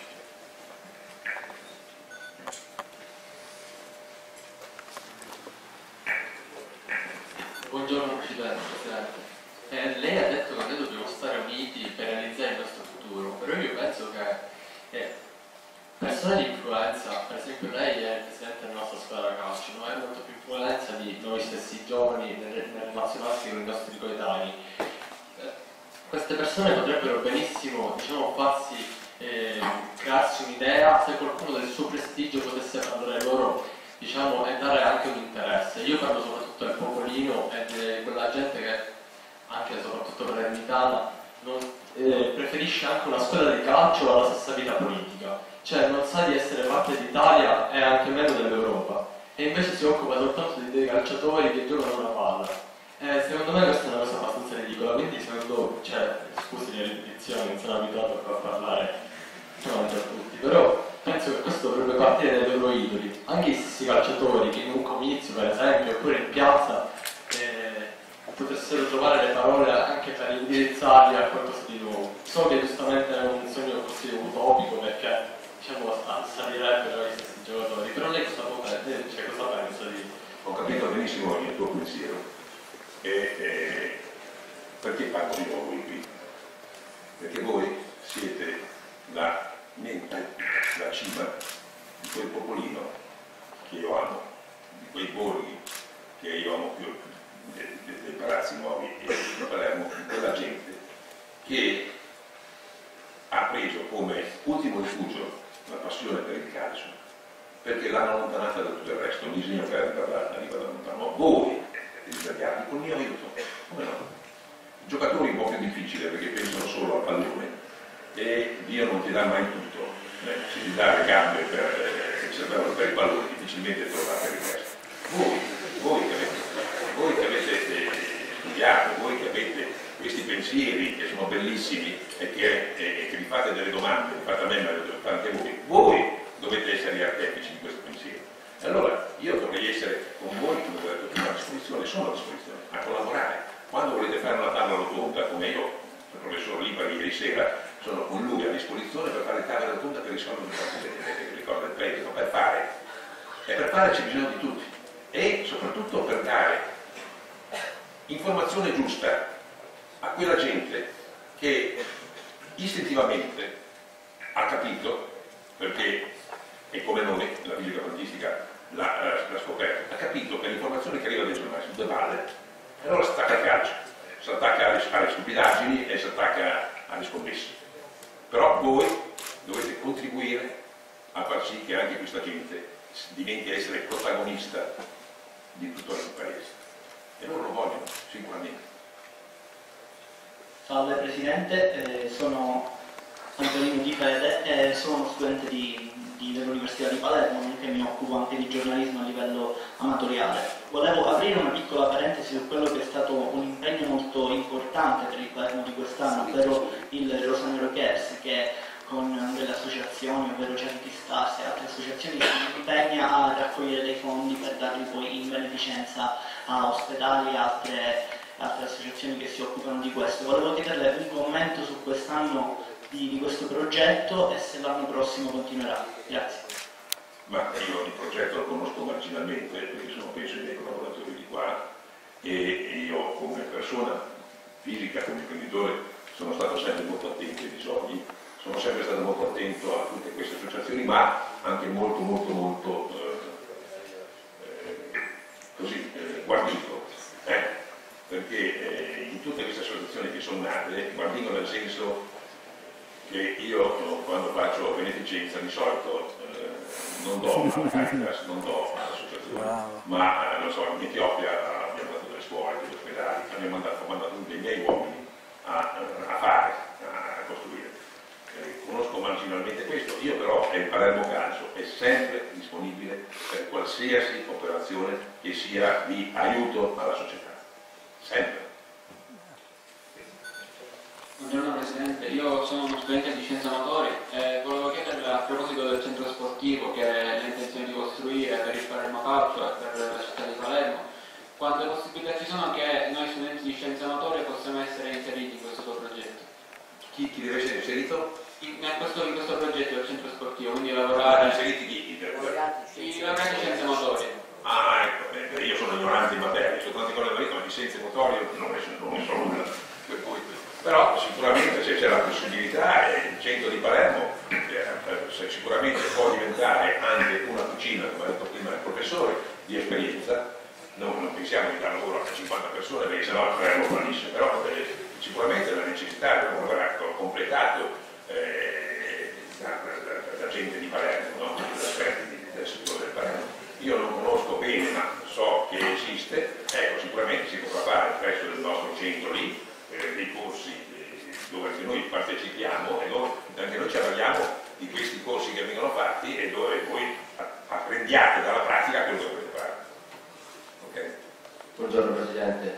Buongiorno Presidente. Lei ha detto che noi dobbiamo stare uniti per realizzare il nostro futuro, però io penso che persone di influenza, per esempio lei è il presidente della nostra squadra calcio, no? È molto più influenza di noi stessi giovani nel relazionarsi con i nostri coetanei. Queste persone potrebbero benissimo, diciamo, crearsi un'idea se qualcuno del suo prestigio potesse parlare loro, diciamo, e dare anche un interesse. Io parlo soprattutto del popolino e di quella gente che, anche e soprattutto per l'ermitana, preferisce anche una squadra di calcio alla stessa vita politica, cioè non sa di essere parte d'Italia e anche meno dell'Europa, e invece si occupa soltanto dei calciatori che giocano una palla. Secondo me questa è una cosa abbastanza ridicola, quindi scusi le ripetizioni, non sono abituato a parlare davanti a tutti, però penso che questo dovrebbe partire dai loro idoli, anche i stessi calciatori che in un comizio, per esempio, oppure in piazza, potessero trovare le parole anche per indirizzarli a qualcosa di nuovo. So che giustamente è un sogno così utopico, perché diciamo salirebbero gli stessi giocatori, però lei cosa pensa di...
Ho capito benissimo il tuo pensiero. Perché parlo di voi qui? Perché voi siete la mente, la cima di quel popolino che io amo, di quei borghi che io amo più, dei palazzi nuovi e di Palermo, di quella gente che ha preso come ultimo rifugio la passione per il calcio, perché l'hanno allontanata da tutto il resto, non bisogna che arriva da lontano. Voi risvegliarvi col mio aiuto, come no? I giocatori un po' più difficile perché pensano solo al pallone e Dio non ti dà mai tutto, se ti dà le gambe per il cervello per il pallone difficilmente trovate il resto. Voi che avete studiato, voi che avete questi pensieri che sono bellissimi e che vi fate delle domande, vi fate a me ma le fate anche voi dovete essere gli artefici di questo pensiero. E allora io dovrei essere con voi, come ho detto prima, a disposizione, sono a disposizione, a collaborare. Quando volete fare una tavola rotonda, come io, il professor Lipari ieri sera, sono con lui a disposizione per fare tavola rotonda per risolvere le cose del paese, non per fare. E per fare c'è bisogno di tutti. E soprattutto per dare informazione giusta a quella gente che istintivamente ha capito, perché è come noi, la fisica quantistica l'ha scoperto, ha capito che l'informazione che arriva dai giornali su due valle, e allora si attacca al calcio, si attacca alle stupidaggini e si attacca alle scommesse. Però voi dovete contribuire a far sì che anche questa gente diventi a essere protagonista di tutto il paese. E loro lo vogliono, sicuramente.
Salve Presidente, sono Antonino Di Fede e sono studente dell'Università di Palermo, nonché mi occupo anche di giornalismo a livello amatoriale. Volevo aprire una piccola parentesi su quello che è stato un impegno molto importante per il Palermo di quest'anno, ovvero il Rosanero Cares, che con delle associazioni, ovvero Charity Stars e altre associazioni, si impegna a raccogliere dei fondi per darli poi in beneficenza a ospedali e altre associazioni che si occupano di questo. Volevo chiederle un commento su quest'anno di questo progetto e se l'anno prossimo continuerà. Grazie.
Ma io il progetto lo conosco marginalmente, perché sono penso ai miei collaboratori di qua, e io come persona fisica, come imprenditore, sono stato sempre molto attento ai bisogni, sono sempre stato molto attento a tutte queste associazioni, ma anche molto guardito, perché in tutte queste associazioni che sono nate, guardino nel senso che io quando faccio beneficenza di solito non do alla Caritas, non do all'associazione, ma non so, in Etiopia abbiamo dato delle scuole, degli ospedali, abbiamo mandato dei miei uomini a costruire. Conosco marginalmente questo, io però il Palermo Calcio è sempre disponibile per qualsiasi operazione che sia di aiuto alla società, sempre.
Buongiorno Presidente, io sono uno studente di Scienze Motori e volevo chiederle a proposito del centro sportivo che ha l'intenzione di costruire per il Palermo Calcio e per la città di Palermo, quante possibilità ci sono che noi studenti di Scienze Motorie possiamo essere inseriti in questo progetto?
Chi deve essere inserito?
In questo progetto del centro sportivo, quindi lavorare...
Inseriti chi?
I laureati in Scienze Motorie.
Ah, ecco, io sono ignorante in materia, sono tante cose da dire, ma di scienze motorie non ne so nulla. Però sicuramente se c'è la possibilità, il centro di Palermo sicuramente può diventare anche una cucina, come ha detto prima il professore, di esperienza. Non pensiamo di dare lavoro a 50 persone, perché sennò il Palermo fallisce, però sicuramente la necessità di un lavoro completato da gente di Palermo, no? Da esperti del settore del Palermo. Io non conosco bene, ma so che esiste, ecco, sicuramente si potrà fare presso del nostro centro lì dei corsi dove anche noi partecipiamo e dove anche noi ci avvaliamo di questi corsi che vengono fatti e dove voi apprendiate dalla pratica quello che dovete fare. Okay?
Buongiorno Presidente,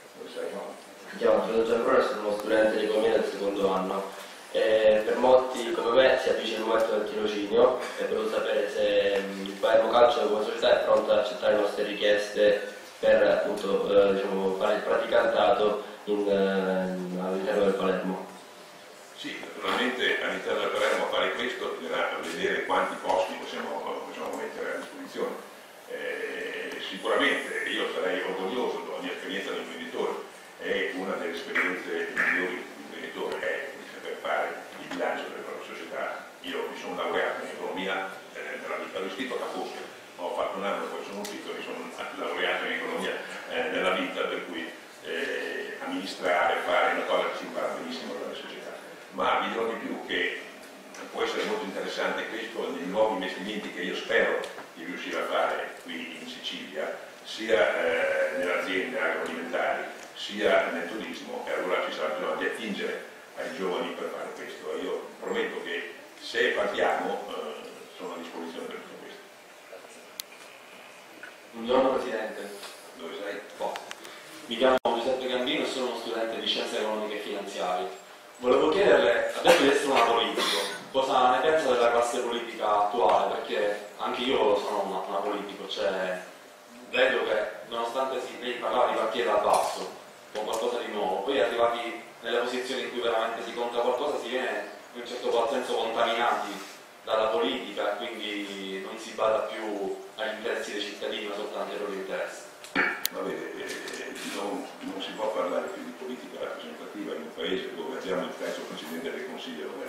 mi chiamo Antonio Gianfrone, sono uno studente di economia del secondo anno. Per molti come me si avvicina il momento del tirocinio e volevo sapere se il Palermo Calcio come società è pronta ad accettare le nostre richieste per appunto diciamo, fare il praticantato all'interno del Palermo.
Sì, naturalmente all'interno del Palermo a fare questo bisogna vedere quanti posti possiamo mettere a disposizione. Sicuramente io sarei orgoglioso della mia esperienza di imprenditore, è una delle esperienze migliori di imprenditore è per fare il bilancio delle proprie società. Io mi sono laureato in economia nella vita, l'ho iscritto a Ca' Foscari, ho fatto un anno e poi sono uscito e mi sono laureato in economia nella vita, per cui amministrare, fare una cosa che si impara benissimo dalle società. Ma vi dirò di più che può essere molto interessante questo nei nuovi investimenti che io spero di riuscire a fare qui in Sicilia, sia nelle aziende agroalimentari sia nel turismo, e allora ci sarà bisogno di attingere ai giovani per fare questo. Io prometto che se partiamo sono a disposizione per tutto questo.
Buongiorno Presidente.
Dove sei?
Mi chiamo Giuseppe Gambino e sono uno studente di Scienze Economiche e Finanziarie. Volevo chiederle, ha detto di essere un apolitico, cosa ne pensa della classe politica attuale? Perché anche io sono un apolitico, cioè vedo che nonostante lei parlava di partire dal basso, con qualcosa di nuovo, poi arrivati nelle posizioni in cui veramente si conta qualcosa si viene in un certo qual senso contaminati dalla politica e quindi non si bada più agli interessi dei cittadini ma soltanto ai loro interessi.
Va bene, non si può parlare più di politica rappresentativa in un paese dove abbiamo il terzo Presidente del Consiglio come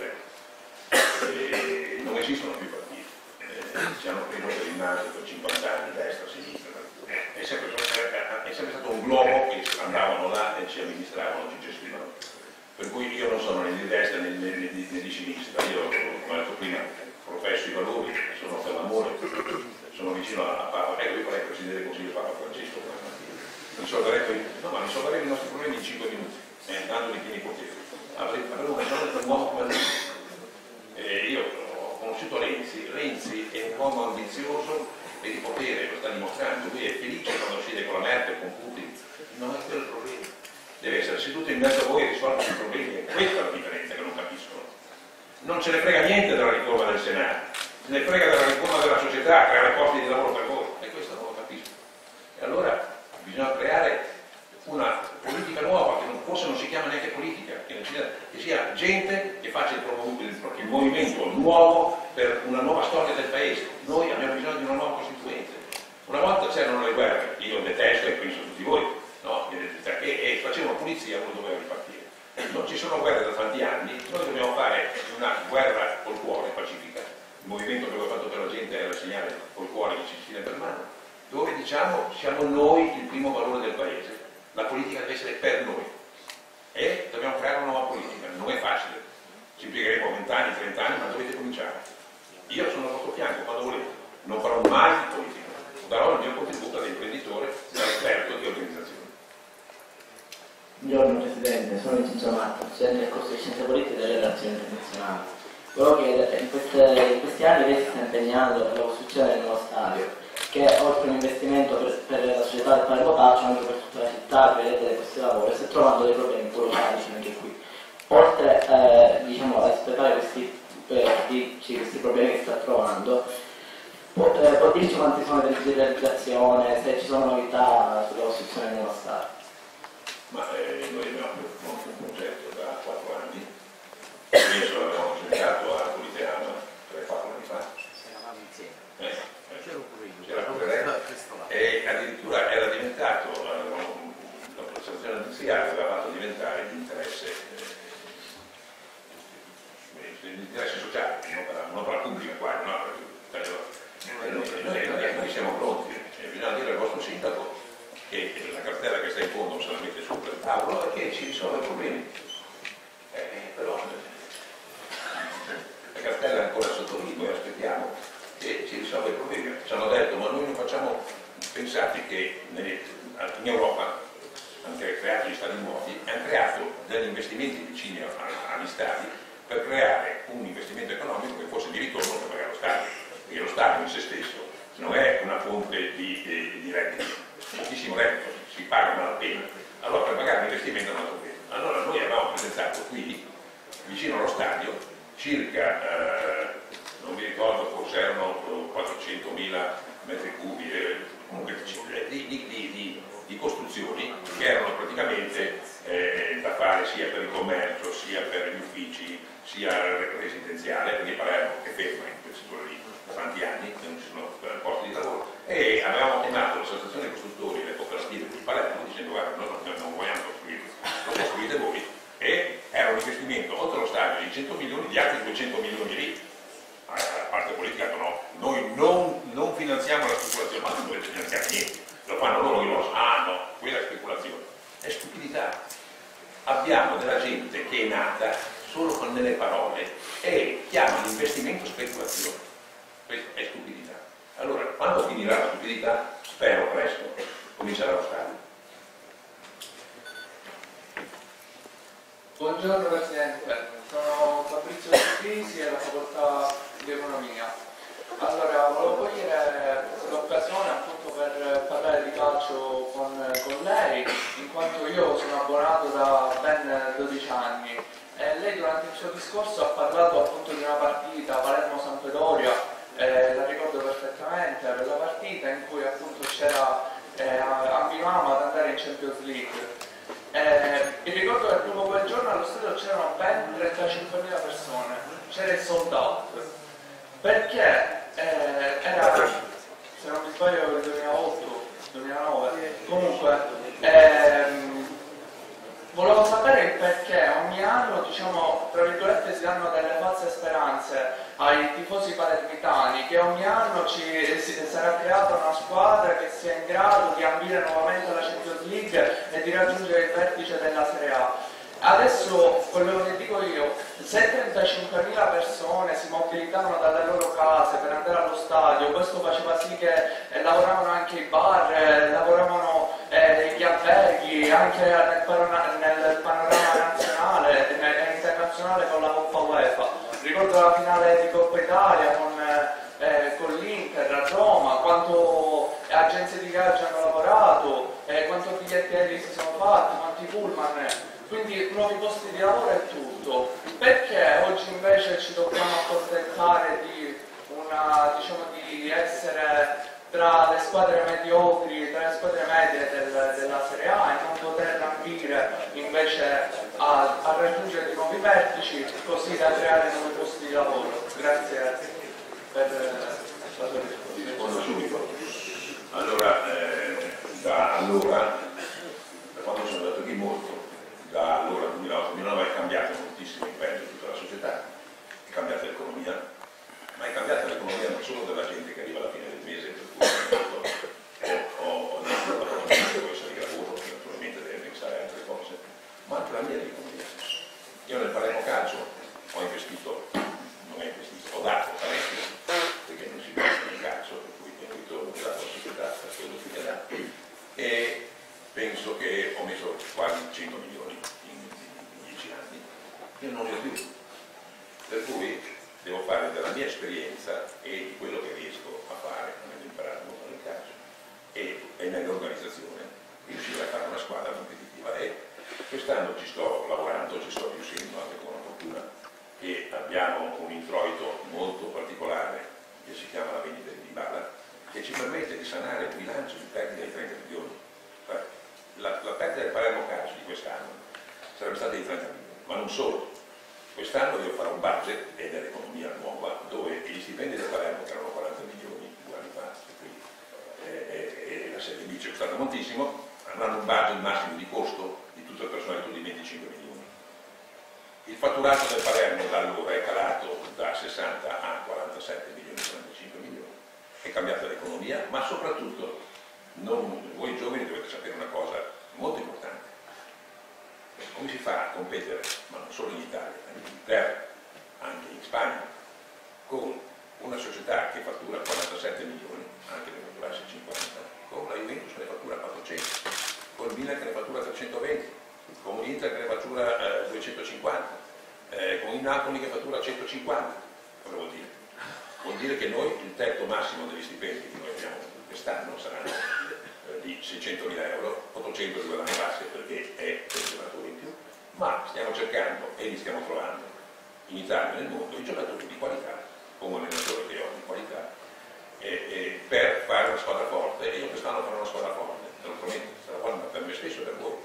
lei. Non esistono più partiti, ci hanno preso per il naso per 50 anni, destra, sinistra. È sempre stato un globo che andavano là e ci amministravano, ci gestivano. Per cui io non sono né di destra né di sinistra, io, come ho detto prima, professo i valori, sono per l'amore, sono vicino a Papa, ecco io farei il Presidente del Consiglio Papa Francesco quella mattina. Risolveremo i nostri problemi in 5 minuti, dando i pieni poteri. Avevo bisogno di un uomo come lui. Io ho conosciuto Renzi è un uomo ambizioso e di potere, lo sta dimostrando, lui è felice quando scende con la Merkel, con Putin, non è quello il problema. Deve essere seduto in mezzo a voi e risolvere i problemi, e questa è la differenza che non capiscono. Non ce ne frega niente della riforma del Senato, se ne frega della riforma della società, creare posti di lavoro per voi, e questo non lo capisco. E allora bisogna creare una politica nuova, che forse non si chiama neanche politica, che sia gente che faccia il movimento nuovo per una nuova storia del paese. Noi abbiamo bisogno di una nuova costituente. Una volta c'erano le guerre, io detesto e penso tutti voi, no? E facevano pulizia, uno doveva ripartire. Non ci sono guerre da tanti anni, noi dobbiamo fare una guerra col cuore, pacifica. Il movimento che avevo fatto per la gente era il segnale col cuore che ci si tiene per mano, dove diciamo siamo noi il primo valore del paese. La politica deve essere per noi e dobbiamo creare una nuova politica, non è facile, ci impiegheremo 20 anni, 30 anni, ma dovete cominciare. Io sono al vostro fianco quando volete, non farò mai di politica, darò il mio contributo da imprenditore, da esperto di organizzazione.
Buongiorno Presidente, sono Vincenzo Matta, studente del corso di Scienze Politiche e delle Relazioni Internazionali. Volevo chiedere, in questi anni lei si sta impegnando per la costruzione del nuovo stadio, che oltre a un investimento per la società del Palermo Calcio, anche per tutta la città, che vedete dei posti di lavoro, e sta trovando dei problemi burocratici anche qui. Oltre può dirci quanti sono i tempi di realizzazione, se ci sono novità sulla costruzione del nuovo stadio?
Ma noi abbiamo un progetto da 4 anni, penso l'abbiamo presentato a Politeama 3-4 anni fa.
Eravamo insieme.
C'era pure e addirittura era diventato, l'amministrazione industriale aveva fatto diventare di interesse sociale, non per la pubblica qua, no? Noi siamo pronti, bisogna dire al vostro sindaco che la cartella che sta in fondo se la mette su per il tavolo e che ci risolve i problemi. Però la cartella è ancora sotto lì, noi aspettiamo che ci risolve i problemi. Ci hanno detto, ma noi non facciamo, pensate che in Europa hanno creato gli stadi nuovi e hanno creato degli investimenti vicini agli stadi per creare un investimento economico che fosse di ritorno per pagare lo stadio, perché lo stadio in se stesso non è una fonte di reddito, pochissimo reddito, si paga malapena, allora per pagare l'investimento non è un bene. Allora noi avevamo presentato qui, vicino allo stadio, circa, non mi ricordo, forse erano 400.000 metri cubi, comunque di costruzioni che erano praticamente da fare sia per il commercio, sia per gli uffici, sia residenziale, perché Palermo che ferma in quel settore lì da tanti anni, non ci sono posti di lavoro, e avevamo chiamato l'associazione dei costruttori e le cooperative di Palermo dicendo guarda, noi non vogliamo costruire, lo costruite voi, e era un investimento oltre lo stadio di 100 milioni, di altri 200 milioni lì. La parte politica no, noi non finanziamo la speculazione, ma non dovete finanziare niente, lo fanno loro, io lo so, no, quella è speculazione, è stupidità. Abbiamo della gente che è nata solo con delle parole e chiama l'investimento speculazione, questa è stupidità. Allora, quando finirà la stupidità, spero presto, comincerà lo stadio.
Buongiorno Presidente, sono Fabrizio Crisi e la facoltà di economia. Allora, volevo cogliere l'occasione appunto per parlare di calcio con lei, in quanto io sono abbonato da ben 12 anni e lei durante il suo discorso ha parlato appunto di una partita Palermo-Sampdoria, la ricordo perfettamente, quella partita in cui appunto c'era ambivamo ad andare in Champions League. Il ricordo che proprio quel giorno allo stadio c'erano ben 35.000 persone, c'era il sold out, perché era, se non mi sbaglio, il 2008-2009, comunque volevo sapere il perché ogni anno, diciamo, tra virgolette, si danno delle false speranze ai tifosi palermitani, che ogni anno sarà creata una squadra che sia in grado di ambire nuovamente alla Champions League e di raggiungere il vertice della Serie A. Adesso, quello che dico io, se 35.000 persone si mobilitavano dalle loro case per andare allo stadio, questo faceva sì che lavoravano anche i bar, lavoravano gli alberghi, anche nel panorama nazionale e internazionale con la Coppa UEFA. Ricordo la finale di Coppa Italia con l'Inter a Roma, quanto agenzie di viaggio hanno lavorato, quanto biglietti aerei si sono fatti, quanti pullman. Quindi nuovi posti di lavoro e tutto. Perché oggi invece ci dobbiamo accontentare di essere tra le squadre mediocri, tra le squadre medie della Serie A e non poter ambire invece a raggiungere nuovi vertici, così da creare nuovi posti di lavoro? Grazie per la sua risposta.
Rispondo subito. Allora, da quando sono andato qui molto, da allora 2008-2009 è cambiato moltissimo il peso di tutta la società, è cambiata l'economia, ma è cambiata l'economia non solo della gente che arriva alla fine del mese, per cui ho detto che può essere il lavoro, che naturalmente deve pensare a altre cose, ma anche la mia economia. Io nel Palermo Calcio ho investito, ho dato parecchio, perché non si pensa nel calcio, per cui il ritorno che dà la società, per quello che dà, e penso che ho messo quasi 100 milioni in 10 anni e non ne ho più. Per cui devo fare della mia esperienza e di quello che riesco a fare, avendo imparato molto nel calcio e nell'organizzazione, riuscire a fare una squadra competitiva. E quest'anno ci sto lavorando, ci sto riuscendo anche con la fortuna che abbiamo un introito molto particolare che si chiama la vendita di Dybala, 30 milioni, ma non solo. Quest'anno io farò un budget ed è l'economia nuova, dove gli stipendi del Palermo, che erano 40 milioni 2 anni fa, e la Serie B ci è costata moltissimo, avranno un budget massimo di costo di tutto il personale di 25 milioni. Il fatturato del Palermo da allora è calato da 60 a 47 milioni, 45 milioni. È cambiata l'economia, ma soprattutto voi giovani dovete sapere una cosa molto importante. Come si fa a competere, ma non solo in Italia, anche in Inghilterra, anche in Spagna, con una società che fattura 47 milioni, anche ne fatturasse 50, con la Juventus che ne fattura 400, con il Milan che ne fattura 320, con l'Inter che ne fattura 250, con il Napoli che fattura 150. Cosa vuol dire? Vuol dire che noi il tetto massimo degli stipendi che noi abbiamo quest'anno saranno di 600.000 euro, 800 di guadagno bassi perché è per il giocatore in più, ma stiamo cercando e li stiamo trovando in Italia e nel mondo i giocatori di qualità, come un allenatore che ho di qualità, per fare una squadra forte, e io quest'anno farò una squadra forte, te lo prometto, sarà forte per me stesso e per voi.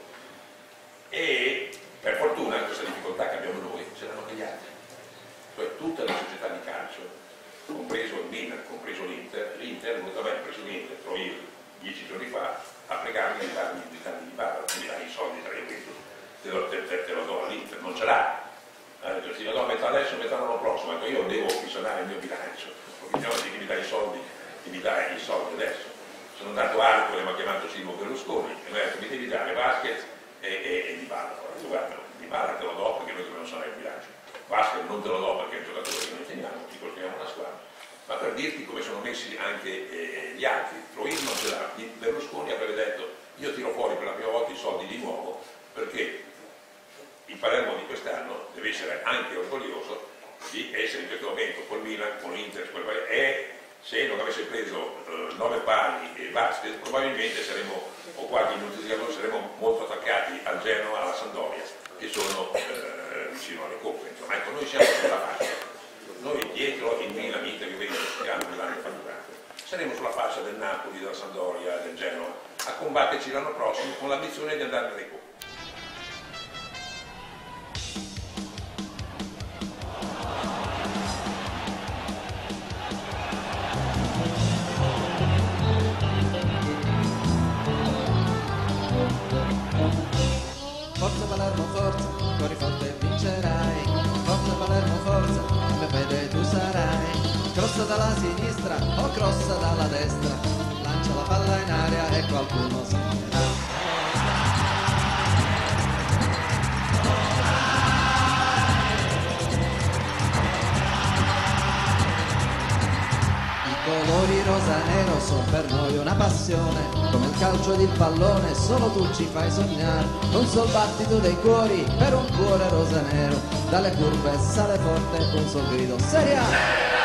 E per fortuna questa difficoltà che abbiamo noi ce l'hanno anche gli altri, cioè tutte le società di calcio, compreso il Milan, compreso l'Inter è venuto a me, preso l'Inter, io 10 giorni fa, a pregarmi di darmi di Barbara, mi dai i soldi tra io te lo do all'Inter, non ce l'ha. Ti lo do a metà adesso, metà l'anno prossimo, ecco, io devo fissionare il mio bilancio, vediamo se chi mi dà i soldi, chi mi dà i soldi adesso. Sono andato a Arco e mi ha chiamato Silvio Berlusconi e mi ha detto mi devi dare Vasquez e Dybala. Guarda, Dybala te lo do perché noi dobbiamo sanare il bilancio. Vasquez non te lo do perché è un giocatore che noi teniamo, ci costruiamo una squadra. Ma per dirti come sono messi anche gli altri, Troir non ce l'ha, Berlusconi avrebbe detto io tiro fuori per la prima volta i soldi di nuovo perché il Palermo di quest'anno deve essere anche orgoglioso di essere in questo momento col Milan, con l'Inter, e se non avesse preso 9 pali e Vasquez probabilmente saremmo, o qualche minuto saremmo molto attaccati al Genoa, alla Sampdoria, che sono vicino alle coppe. Insomma, ecco, noi siamo sulla fascia. Noi dietro il Milan, Inter, Juventus, che hanno l'anno fatturato, saremo sulla fascia del Napoli, della Sampdoria, del Genoa, a combatterci l'anno prossimo con l'ambizione di andare nelle coppe.
Forza Palermo, forza, corri forte e vincerai. Forza Palermo, forza, mio fede tu sarai. Crossa dalla sinistra o crossa dalla destra, lancia la palla in aria e qualcuno segnerà. I colori rosa e nero sono per noi una passione, come il calcio ed il pallone, solo tu ci fai sognare. Un sol battito dei cuori per un cuore rosa e nero, dalle curve sale forte un sol grido Serie A!